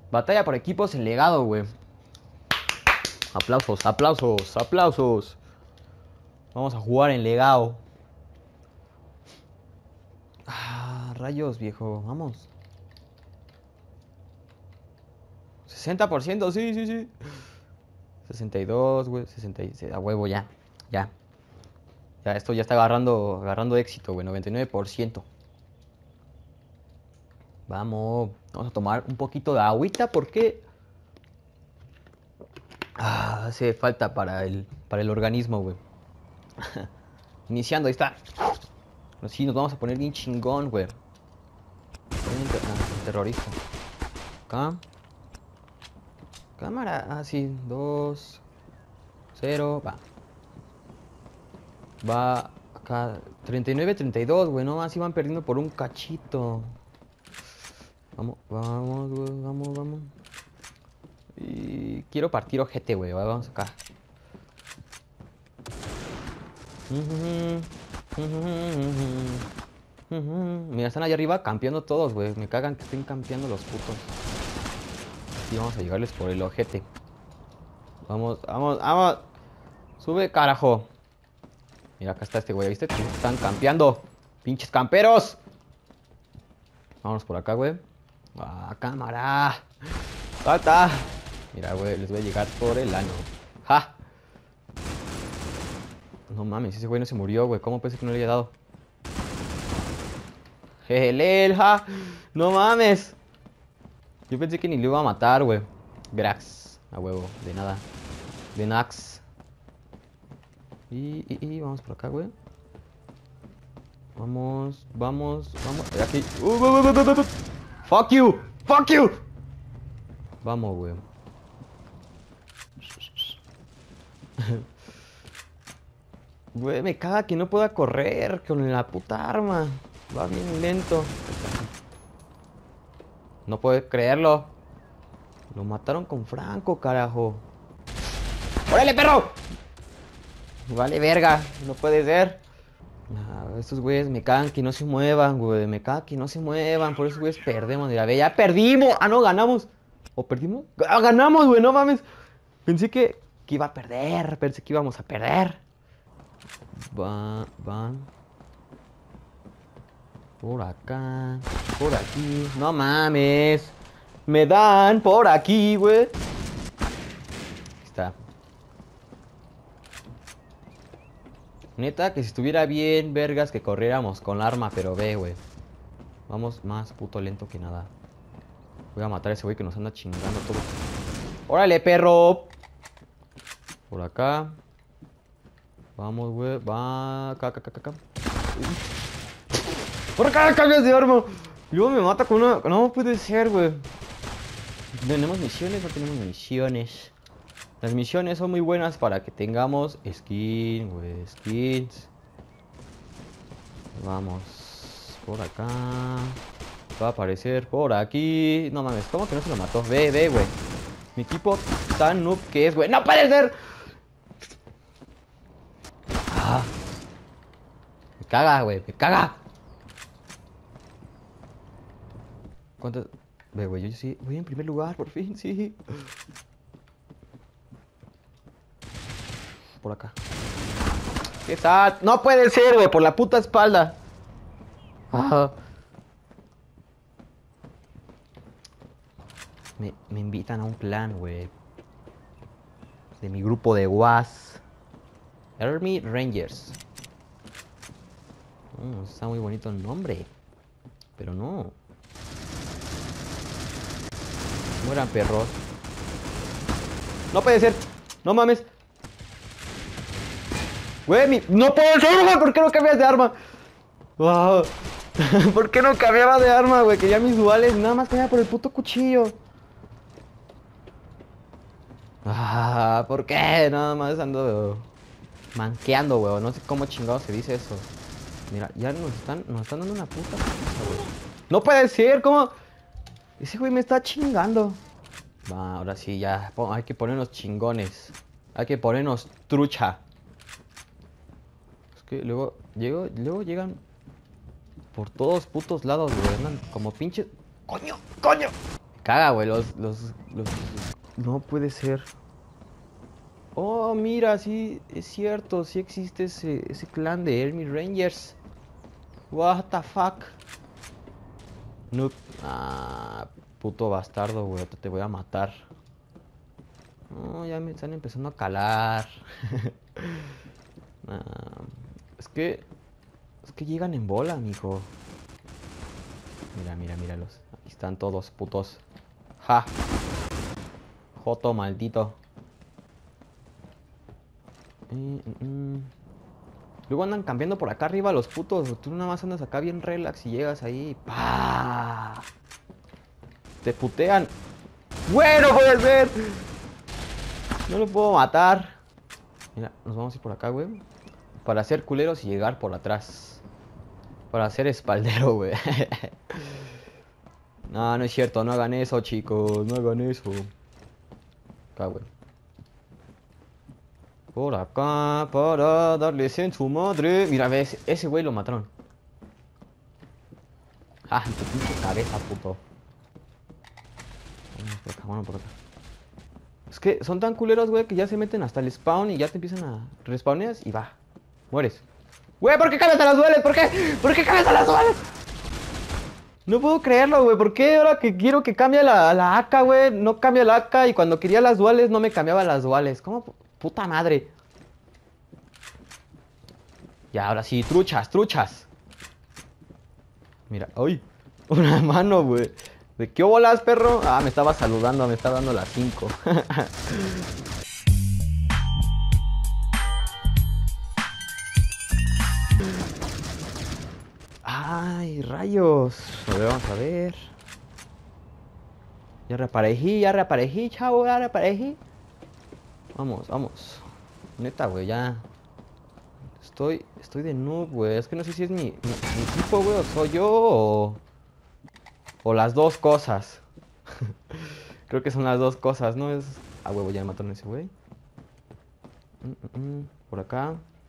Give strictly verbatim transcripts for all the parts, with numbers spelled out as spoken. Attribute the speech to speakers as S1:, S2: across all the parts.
S1: Batalla por equipos en legado, güey. Aplausos, aplausos, aplausos. Vamos a jugar en legado. Ah, rayos, viejo. Vamos. sesenta por ciento, sí, sí, sí. sesenta y dos, güey. sesenta y seis. A huevo, ya. Ya. Ya, esto ya está agarrando, agarrando éxito, güey. noventa y nueve por ciento. Vamos. Vamos a tomar un poquito de agüita porque... Ah, hace falta para el, para el organismo, güey. Iniciando, ahí está. Pero sí, nos vamos a poner bien chingón, güey. Ter ah, terrorista. Acá. Cámara. Ah, sí. Dos. Cero. Va. Va acá. treinta y nueve, treinta y dos, güey. No, así van perdiendo por un cachito. Vamos, vamos, güey. Vamos, vamos. Y quiero partir ojete, güey. Vamos acá. Mira, están allá arriba campeando todos, güey. Me cagan que estén campeando los putos. Y vamos a llegarles por el ojete. Vamos, vamos, vamos. Sube, carajo. Mira, acá está este güey. ¿Viste? Están campeando. Pinches camperos. Vámonos por acá, güey. Ah, cámara. Falta. Mira, güey, les voy a llegar por el ano. ¡Ja! No mames, ese güey no se murió, güey. ¿Cómo pensé que no le había dado? Jejelel, ja. No mames. Yo pensé que ni lo iba a matar, güey. Grax. A huevo, de nada. De Nax. Y, y, y vamos por acá, güey. Vamos, vamos, vamos. Aquí. Uh, uh, uh, uh, uh, uh. Fuck you. Fuck you. Vamos, güey. Güey, me caga que no pueda correr con la puta arma. Va bien lento. No puedo creerlo. Lo mataron con Franco, carajo. ¡Órale, perro! Vale, verga. No puede ser. Ah, estos güeyes me cagan que no se muevan, güey. Me cagan que no se muevan. Por eso, güeyes, perdemos. Mira, ve, ya perdimos. Ah, no, ganamos. ¿O perdimos? ¡Ah, ganamos, güey! No mames. Pensé que, que iba a perder. Pensé que íbamos a perder. Van, van. Por acá. Por aquí. No mames. Me dan por aquí, güey. Ahí está. Neta, que si estuviera bien, vergas, que corriéramos con la arma, pero ve, güey. Vamos más puto lento que nada. Voy a matar a ese güey que nos anda chingando todo. ¡Órale, perro! Por acá. Vamos, güey. Va. Acá, acá, acá, acá. ¡Por acá! ¡Cambias de arma! Y luego me mata con una... No puede ser, güey. ¿Tenemos misiones? No tenemos misiones. Las misiones son muy buenas para que tengamos skin, güey. Skins. Vamos. Por acá. Va a aparecer por aquí. No mames, ¿cómo que no se lo mató? Ve, ve, güey. Mi equipo tan noob que es, güey. ¡No puede ser! Ah. Me caga, güey. Me caga. ¿Cuántas? Ve, güey, yo sí. Voy en primer lugar, por fin, sí. Por acá. ¿Qué tal? No puede ser, güey. Por la puta espalda. Ah. Me, me invitan a un plan, güey. De mi grupo de W A S. Army Rangers. Mm, está muy bonito el nombre. Pero no. Mueran perros. No puede ser. No mames. Güey, mi... no puede ser, güey. ¿Por qué no cambias de arma? Wow. ¿Por qué no cambiaba de arma, güey? Que ya mis duales nada más cambiaba por el puto cuchillo. Ah, ¿por qué? Nada más ando manqueando, güey. No sé cómo chingado se dice eso. Mira, ya nos están, nos están dando una puta putiza, güey. No puede ser, ¿cómo? Ese güey me está chingando. Va, ahora sí, ya. Hay que ponernos chingones. Hay que ponernos trucha. Es que luego, llego, luego llegan por todos putos lados, güey. Andan como pinches. ¡Coño! ¡Coño! caga, güey, los, los, los... No puede ser. Oh, mira, sí, es cierto, sí existe ese, ese clan de Army Rangers. What the fuck. No. Ah, puto bastardo, güey, te voy a matar. No, ya me están empezando a calar. Ah, es que... Es que llegan en bola, mijo. Mira, mira, míralos. Aquí están todos, putos. Ja. Joto, maldito. Mm, mm, mm. Luego andan cambiando por acá arriba los putos. Tú nada más andas acá bien relax y llegas ahí. ¡Pah! Te putean. ¡Bueno, puede ser! No lo puedo matar. Mira, nos vamos a ir por acá, güey. Para hacer culeros y llegar por atrás. Para hacer espaldero, güey. No, no es cierto. No hagan eso, chicos. No hagan eso. Acá, güey. Por acá, para darles en su madre. Mira, ves, ese güey lo mataron. Ah, en tu pinche cabeza, puto. Vámonos por acá, vámonos por acá. Es que son tan culeros, güey, que ya se meten hasta el spawn y ya te empiezan a respawneas y va. Mueres. Güey, ¿por qué cambias a las dueles? ¿Por qué? ¿Por qué cambias a las dueles? No puedo creerlo, güey. ¿Por qué ahora que quiero que cambie la, la A K, güey? No cambia la A K y cuando quería las duales no me cambiaba las duales. ¿Cómo? Puta madre. Ya, ahora sí, truchas, truchas. Mira, ¡ay! Una mano, güey. ¿De qué bolas, perro? Ah, me estaba saludando, me estaba dando las cinco. ¡Ay, rayos! A ver, vamos a ver. Ya reaparecí, ya reaparecí, chavo, ya reaparecí. Vamos, vamos. Neta, güey, ya. Estoy, estoy de noob, güey. Es que no sé si es mi, mi, mi equipo, güey, o soy yo, o... O las dos cosas. Creo que son las dos cosas, ¿no? Es... Ah, huevo, ya me mataron a ese güey. Mm, mm, mm. Por acá.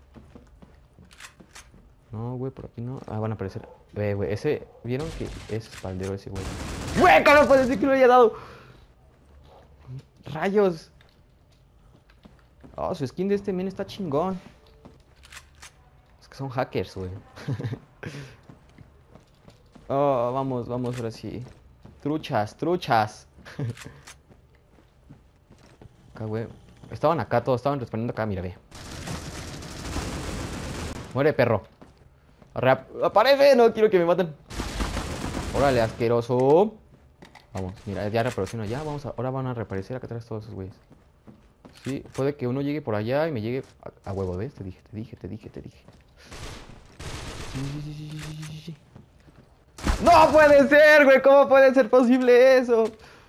S1: No, güey, por aquí no. Ah, van a aparecer. Güey, güey, ese... ¿Vieron que es espaldero ese güey? ¡Güey! ¿Cómo puede decir que lo haya dado? ¡Rayos! Oh, su skin de este men está chingón. Es que son hackers, güey. Oh, vamos, vamos, ahora sí. Truchas, truchas. Acá, güey. Estaban acá, todos estaban respondiendo acá, mira, ve. Muere, perro. Arre- ¡Aparece! No quiero que me maten. Órale, asqueroso. Vamos, mira, ya reaparecieron allá. Vamos a... Ahora van a reaparecer acá atrás todos esos güeyes. Sí, puede que uno llegue por allá y me llegue a, a huevo, ¿ves? Te dije, te dije, te dije, te dije. Sí, sí, sí, sí, sí, sí, sí. ¡No puede ser, güey! ¿Cómo puede ser posible eso?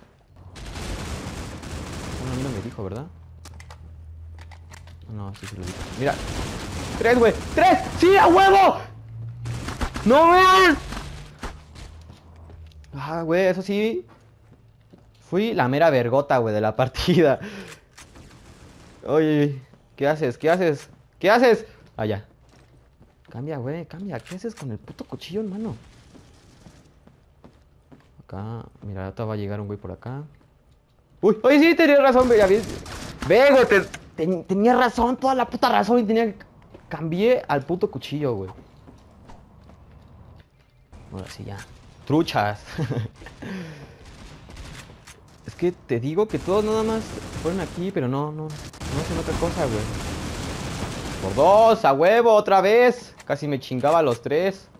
S1: Bueno, a mí no me dijo, ¿verdad? No, sí se lo dijo. Mira. ¡Tres, güey! ¡Tres! ¡Sí, a huevo! ¡No vean! Ah, güey, eso sí. Fui la mera vergota, güey, de la partida. Oye, ¿qué haces? ¿Qué haces? ¿Qué haces? Ah, ya. Cambia, güey, cambia. ¿Qué haces con el puto cuchillo, hermano? Acá, mira, ahorita va a llegar un güey por acá. Uy, oye, sí, tenía razón, güey, ya ves. Ve, güey, te, te, tenía razón, toda la puta razón y tenía que... Cambié al puto cuchillo, güey. Ahora sí, ya. Truchas. Es que te digo que todos nada más fueron aquí, pero no, no, no hacen otra cosa, güey. Por dos, a huevo, otra vez. Casi me chingaba a los tres.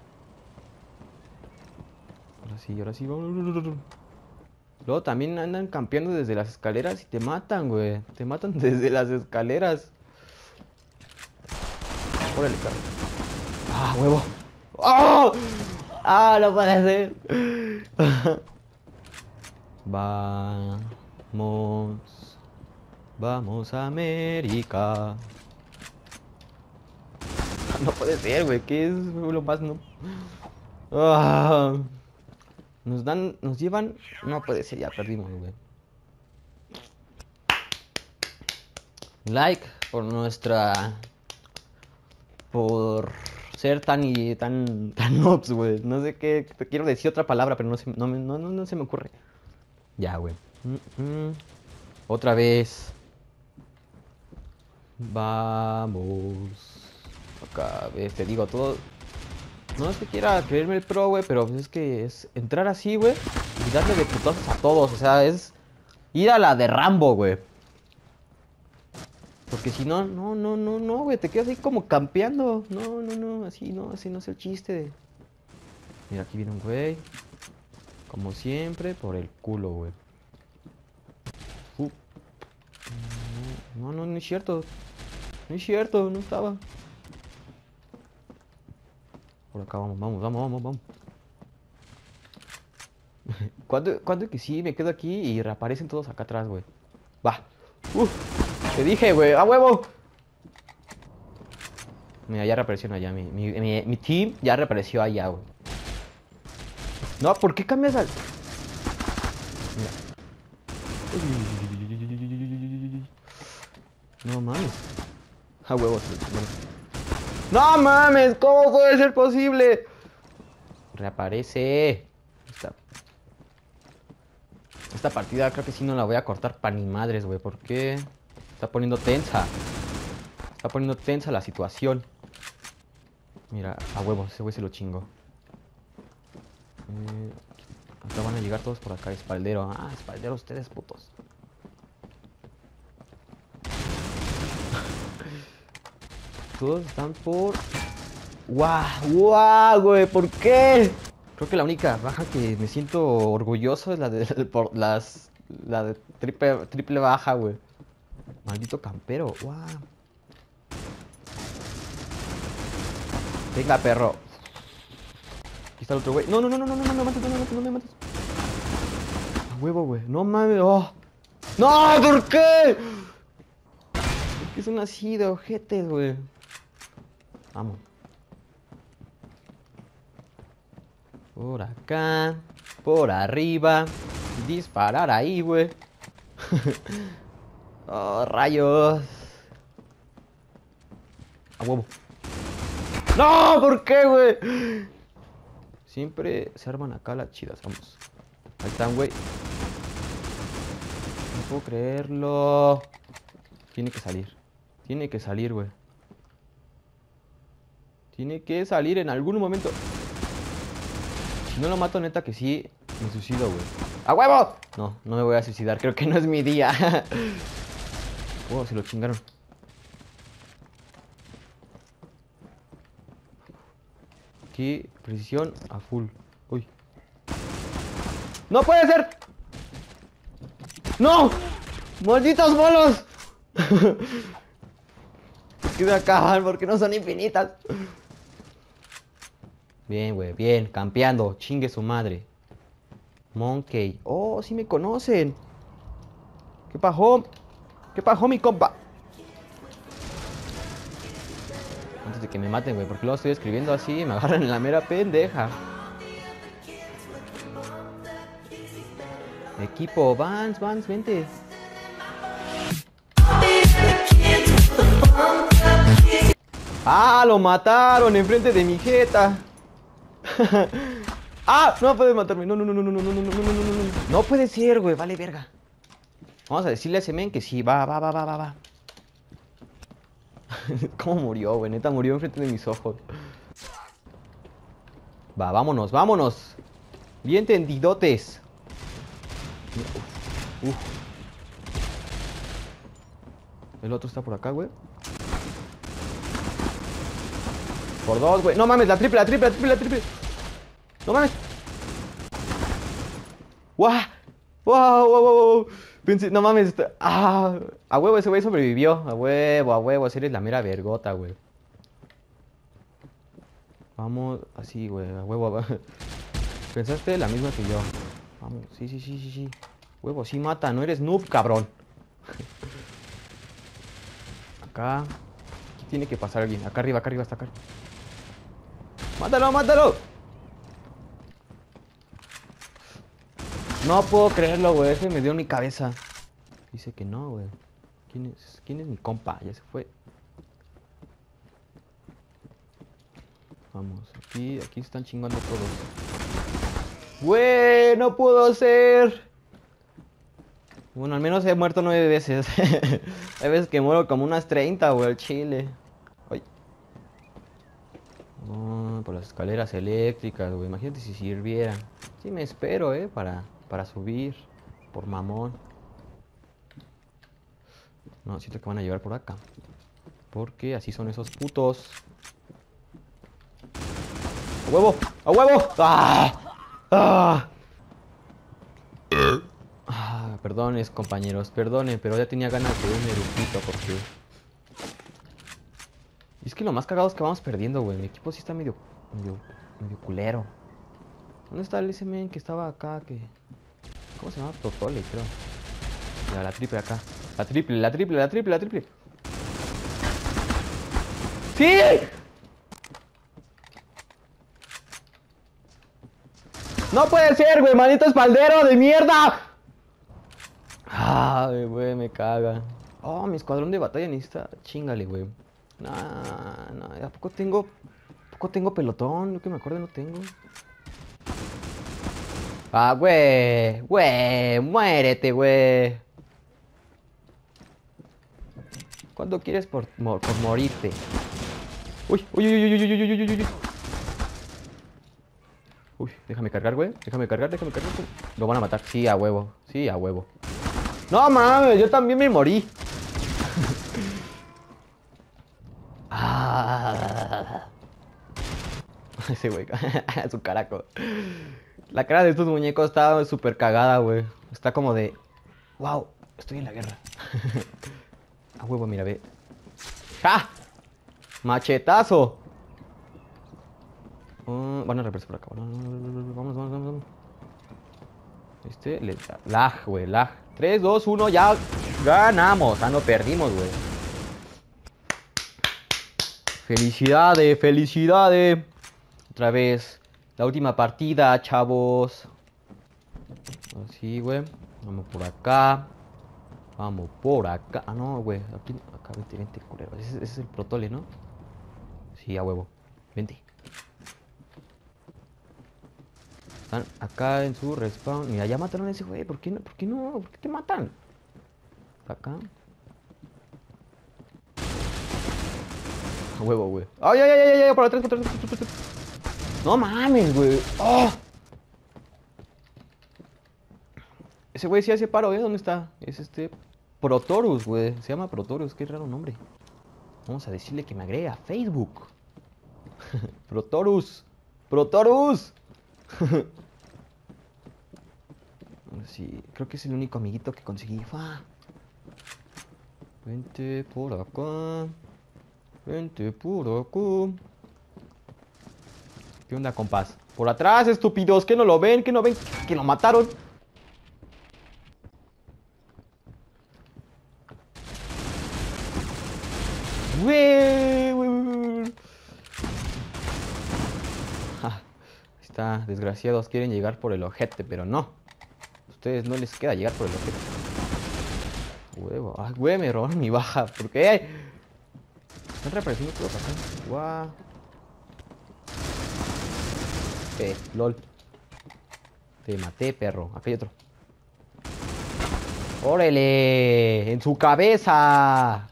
S1: Ahora sí, ahora sí. Luego también andan campeando desde las escaleras y te matan, güey. Te matan desde las escaleras. Órale, carro. Ah, huevo. ¡Oh! Ah, no puede ser. Vamos. Vamos a América. No puede ser, güey. ¿Qué es lo más no? Ah, nos dan, nos llevan. No puede ser, ya perdimos, güey. Like por nuestra. Por ser tan y tan tan noobs, güey. No sé qué. Te quiero decir otra palabra, pero no se, no, me- no, no, no se me ocurre. Ya, güey. Mm, mm. Otra vez. Vamos. Acá, ves, te digo, todo. No es que quiera creerme el pro, güey, pero pues es que es entrar así, güey, y darle de putazos a todos. O sea, es ir a la de Rambo, güey. Porque si no, no, no, no, no, güey, te quedas ahí como campeando. No, no, no, así no, así no es el chiste de... Mira, aquí viene un güey. Como siempre, por el culo, güey. Uh. No, no, no es cierto. No es cierto, no estaba. Por acá, vamos, vamos, vamos, vamos, vamos. ¿Cuándo, cuándo que sí me quedo aquí y reaparecen todos acá atrás, güey? Va. Uh, te dije, güey, a huevo. Mira, ya reapareció allá. Mi, mi, mi, mi team ya reapareció allá, güey. No, ¿por qué cambias al...? Mira. No mames. A huevos. No mames, ¿cómo puede ser posible? Reaparece. Esta, esta partida creo que sí no la voy a cortar pa' ni madres, güey. ¿Por qué? Está poniendo tensa. Está poniendo tensa la situación. Mira, a huevos, ese güey se lo chingo. Eh, acá van a llegar todos por acá. Espaldero. Ah, espaldero ustedes, putos. Todos están por... ¡Guau! ¡Guau, güey! ¿Por qué? Creo que la única baja que me siento orgulloso es la de por las la de triple, triple baja, güey. Maldito campero. ¡Guau! Venga, perro. Aquí está el otro güey. No, no, no, no, no, no, no me mates, no me mates, no me mates. A huevo, güey. No mames. Oh. ¡No! ¿Por qué? ¿Por qué son así de ojetes, güey? Vamos. Por acá. Por arriba. Disparar ahí, güey. Oh, rayos. A huevo. ¡No! ¿Por qué, güey? Siempre se arman acá las chidas. Vamos. Ahí están, güey. No puedo creerlo. Tiene que salir. Tiene que salir, güey. Tiene que salir en algún momento. Si no lo mato, neta que sí, me suicido, güey. ¡A huevo! No, no me voy a suicidar. Creo que no es mi día. Oh, se lo chingaron. Aquí, precisión a full. Uy. ¡No puede ser! ¡No! ¡Malditos bolos! Que se acaban porque no son infinitas. Bien, güey, bien. Campeando. Chingue su madre. Monkey. Oh, sí me conocen. ¿Qué pasó? ¿Qué pasó, mi compa? Antes de que me maten, güey, porque luego estoy escribiendo así y me agarran en la mera pendeja. Equipo, Vance, Vance, vente. ¡Ah, lo mataron enfrente de mi jeta! ¡Ah! No puede matarme. No, no, no, no, no, no, no, no, no, no, no, no. No puede ser, güey. Vale, verga. Vamos a decirle a ese men que sí. Va, va, va, va, va, va. ¿Cómo murió, güey? Neta, murió enfrente de mis ojos. Va, vámonos, vámonos. Bien tendidotes. Uf, uf. El otro está por acá, güey. Por dos, güey. No mames, la triple, la triple, la triple, la triple. No mames. ¡Guau! ¡Wow, wow, wow, wow! Pensé, no mames. Está... ¡Ah! A huevo, ese güey sobrevivió. A huevo, a huevo. Ese eres la mera vergota, güey. Vamos, así, güey. A huevo. Pensaste la misma que yo. Vamos, sí, sí, sí, sí, sí. Huevo, sí mata. No eres noob, cabrón. Acá. Aquí tiene que pasar alguien. Acá arriba, acá arriba, hasta acá. ¡Mátalo, mátalo! No puedo creerlo, güey. Ese me dio en mi cabeza. Dice que no, güey. ¿Quién es? ¿Quién es mi compa? Ya se fue. Vamos, aquí, aquí están chingando todos. Güey, no puedo ser. Bueno, al menos he muerto nueve veces. Hay veces que muero como unas treinta, güey, al chile. Ay. Oh, por las escaleras eléctricas, güey. Imagínate si sirvieran. Sí me espero, eh, para, para subir. Por mamón. No, siento que van a llegar por acá. Porque así son esos putos. ¡A huevo! ¡A huevo! ¡Ah! ¡Ah! Ah, perdones, compañeros, perdonen, pero ya tenía ganas de un eructito porque... Y es que lo más cagado es que vamos perdiendo, güey. Mi equipo sí está medio, medio, medio culero. ¿Dónde está el ese men que estaba acá? Que... ¿Cómo se llama? Totole, creo. Ya, la triple acá. La triple, la triple, la triple, la triple. ¡Sí! ¡No puede ser, güey! ¡Maldito espaldero de mierda! Ay, güey, me caga. Oh, mi escuadrón de batalla necesita... Chingale, güey. Nah, nah, ¿a poco tengo... ¿A poco tengo pelotón? Yo que me acuerdo no tengo. Ah, güey. Güey, muérete, güey. ¿Cuándo quieres por, mor por morirte? Uy, uy, uy, uy, uy, uy, uy, uy, uy, uy. Uy, déjame cargar, güey. Déjame cargar, déjame cargar. Lo van a matar. Sí, a huevo. Sí, a huevo. No mames, yo también me morí. Ah. Ese güey, su caraco. La cara de estos muñecos está súper cagada, güey. Está como de... Wow, estoy en la guerra. A huevo, mira, ve. ¡Ja! ¡Machetazo! Uh, van a represar por acá. Vamos, vamos, vamos, vamos. Este, le... lag, güey, lag. tres, dos, uno, ya ganamos. Ah, no perdimos, güey. Felicidades, felicidades. Otra vez. La última partida, chavos. Así, güey. Vamos por acá. Vamos por acá. Ah, no, güey. Aquí, acá, vente, vente, culero. Ese, ese es el protole, ¿no? Sí, a huevo. Vente. Están acá en su respawn. Mira, ya mataron a ese güey. ¿Por qué no? ¿Por qué no? ¿Por qué te matan? Acá. A huevo, güey. ¡Ay, ay, ay, ay! ay por atrás, por atrás, por atrás, por atrás. No mames, güey. ¡Oh! Ese güey sí hace paro, ¿eh? ¿Dónde está? Es este... Protorus, güey. Se llama Protorus. Qué raro nombre. Vamos a decirle que me agregue a Facebook. Protorus. Protorus. Sí, creo que es el único amiguito que conseguí. ¡Fua! Vente por acá. Vente por acá. ¿Qué onda, compás? Por atrás, estúpidos. ¿Qué no lo ven? ¿Qué no ven? ¿Que lo mataron? Güey, güey, güey. Ah, está, desgraciados. Quieren llegar por el ojete, pero no. A ustedes no les queda llegar por el ojete. Huevo. Ay, güey, me robaron mi baja. ¿Por qué? Están reapareciendo todos acá. Guau. Eh, lol. Te maté, perro. Acá hay otro. ¡Órale! ¡En su cabeza!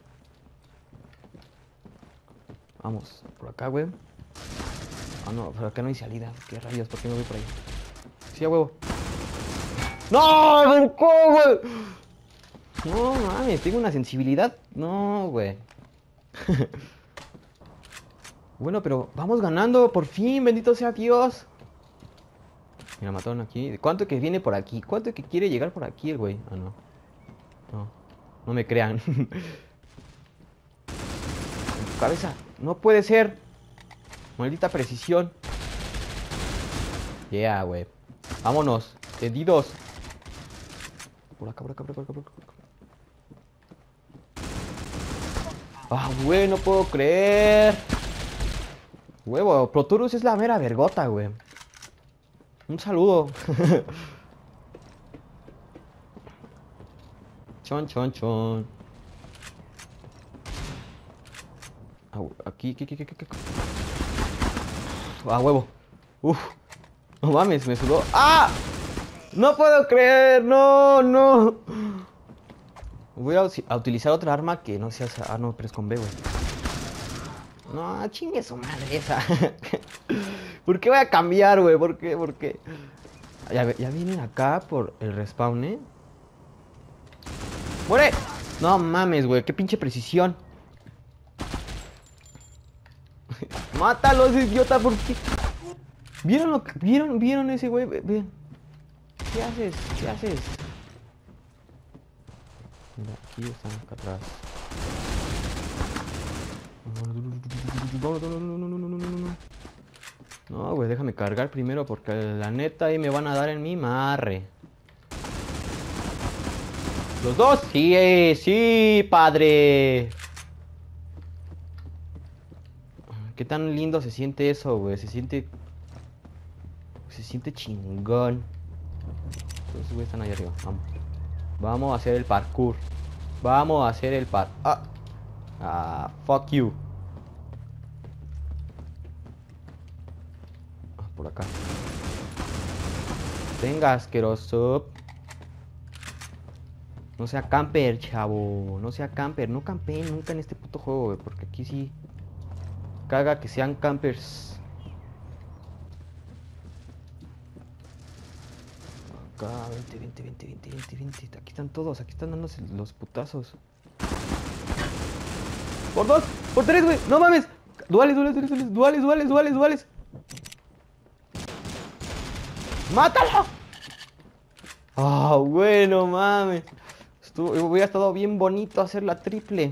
S1: Vamos, por acá, güey. Ah, no, por acá no hay salida. ¿Qué rayos? ¿Por qué me voy por ahí? Sí, a huevo. ¡No! ¡Brincó, güey! No, mames, tengo una sensibilidad. No, güey. Bueno, pero vamos ganando, por fin, bendito sea Dios. Mira, mataron aquí. ¿Cuánto que viene por aquí? ¿Cuánto que quiere llegar por aquí el güey? Ah, no. No, no me crean. En tu cabeza. No puede ser. Maldita precisión. Yeah, güey. Vámonos. Tendidos. Por acá, por acá, por acá, por acá, por acá. Ah, güey, no puedo creer. Huevo, Proturus es la mera vergota, güey. Un saludo. Chon, chon, chon. Ah, aquí, aquí, aquí, aquí, aquí. Ah, huevo. Uf. No mames, me sudó. ¡Ah! No puedo creer. No, no. Voy a, a utilizar otra arma que no sea... Ah, no, pero es con B, güey. No, chingue su madre esa. ¿Por qué voy a cambiar, güey? ¿Por qué? ¿Por qué? Ya, ya vienen acá por el respawn, ¿eh? ¡Muere! No mames, güey. Qué pinche precisión. Mátalos, idiota, ¿por qué? ¿Vieron lo que... ¿Vieron? ¿Vieron ese güey? Ven. ¿Qué haces? ¿Qué haces? Mira, aquí están acá atrás. No, no, no, no, no, no, no, no, no. No, güey, déjame cargar primero porque la neta ahí me van a dar en mi marre. ¿Los dos? Sí, sí, padre. Qué tan lindo se siente eso, güey. Se siente... Se siente chingón. Esos güeyes están ahí arriba. Vamos. Vamos a hacer el parkour. Vamos a hacer el par... Ah. Ah, fuck you. Ah, por acá. Venga, asqueroso. No sea camper, chavo. No sea camper. No campeen nunca en este puto juego, güey. Porque aquí sí... Caga que sean campers. Acá, vente, vente, vente, vente, vente, vente. Aquí están todos, aquí están dándose los putazos. Por dos, por tres, güey. No mames. Duales, duales, duales, duales, duales, duales, duales. ¡Mátalo! Ah, oh, bueno, mames. Estuvo, hubiera estado bien bonito hacer la triple.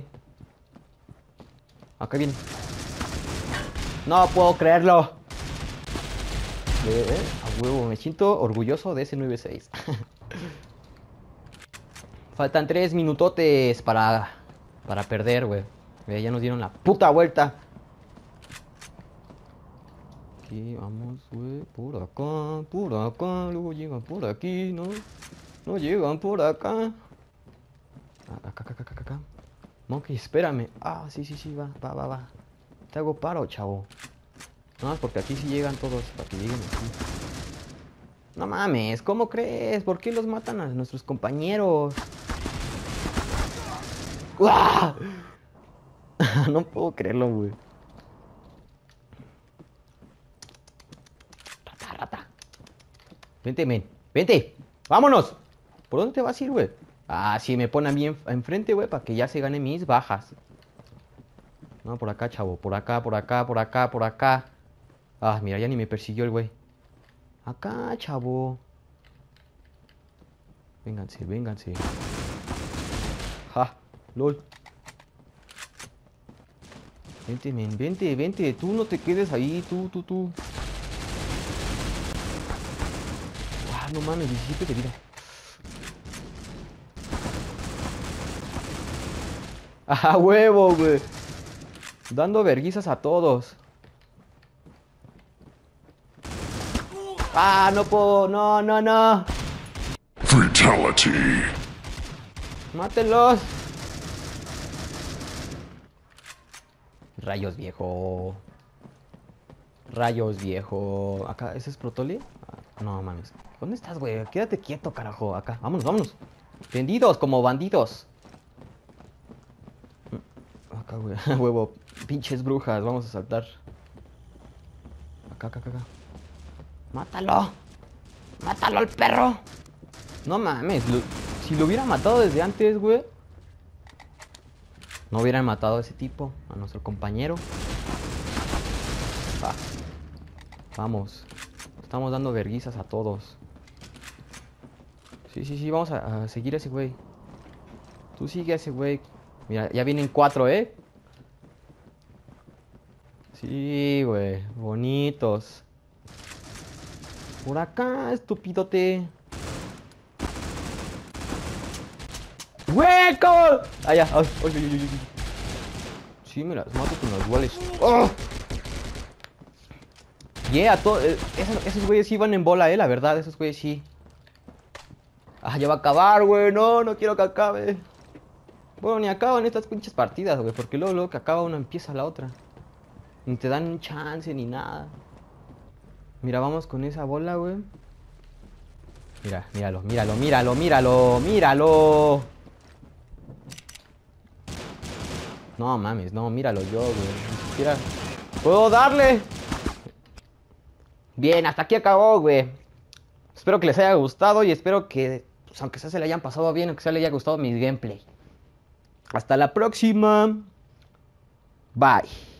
S1: Acá viene. No puedo creerlo. Eh, eh, a huevo, me siento orgulloso de ese nueve seis. Faltan tres minutotes para, para perder, güey. Ya nos dieron la puta vuelta. Aquí vamos, güey. Por acá, por acá. Luego llegan por aquí, ¿no? No llegan por acá. Acá, acá, acá, acá, acá. Monkey, espérame. Ah, sí, sí, sí, va, va, va, va. Te hago paro, chavo. No, es porque aquí sí llegan todos. Para que lleguen aquí. No mames, ¿cómo crees? ¿Por qué los matan a nuestros compañeros? ¡Uah! No puedo creerlo, güey. Rata, rata. Vente, men. Vente. Vámonos. ¿Por dónde te vas a ir, güey? Ah, sí, me pone a mí en, enfrente, güey, para que ya se gane mis bajas. No, por acá, chavo. Por acá, por acá, por acá, por acá. Ah, mira, ya ni me persiguió el güey. Acá, chavo. Vénganse, vénganse. Ja, lol. Vente, men, vente, vente. Tú no te quedes ahí, tú, tú, tú. Ah, no mames, diecisiete de vida. ¡Ah, huevo, güey! Dando verguizas a todos. ¡Ah, no puedo! ¡No, no, no!
S2: Fatality.
S1: ¡Mátenlos! Rayos, viejo. Rayos, viejo. Acá, ¿ese es Protoli? Ah, no mames. ¿Dónde estás, güey? Quédate quieto, carajo. Acá, vámonos, vámonos. Tendidos como bandidos. Acá, güey. Huevo. Pinches brujas. Vamos a saltar. Acá, acá, acá, acá. ¡Mátalo! ¡Mátalo al perro! No mames. Lo, si lo hubiera matado desde antes, güey. No hubieran matado a ese tipo. A nuestro compañero. Ah. Vamos. Estamos dando verguizas a todos. Sí, sí, sí. Vamos a, a seguir a ese güey. Tú sigue a ese güey. Mira, ya vienen cuatro, ¿eh? Sí, güey. Bonitos. Por acá, estupidote. ¡Hueco! Ah, ya. Ay, ay, ay, ay, ay. Sí, me las mato con los duales. ¡Oh! Yeah, todo, eh, esos, esos güeyes sí van en bola, eh, la verdad. Esos güeyes sí. Ah, ya va a acabar, güey. No, no quiero que acabe. Bueno, ni acaban estas pinches partidas, güey. Porque luego, luego que acaba una empieza la otra. Ni te dan un chance ni nada. Mira, vamos con esa bola, güey. Mira, míralo, míralo, míralo, míralo, míralo. No mames, no, míralo yo, güey. Ni siquiera puedo darle. Bien, hasta aquí acabó, güey. Espero que les haya gustado y espero que, pues, aunque sea se le hayan pasado bien, aunque sea le haya gustado mi gameplay. Hasta la próxima. Bye.